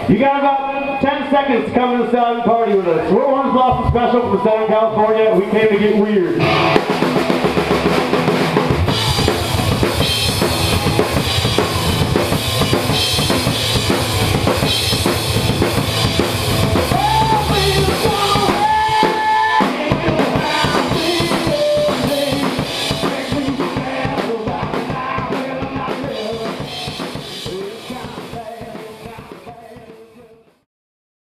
You got about 10 seconds to come to the Staten party with us. We're Orange Blossom Special from Southern California. We came to get weird.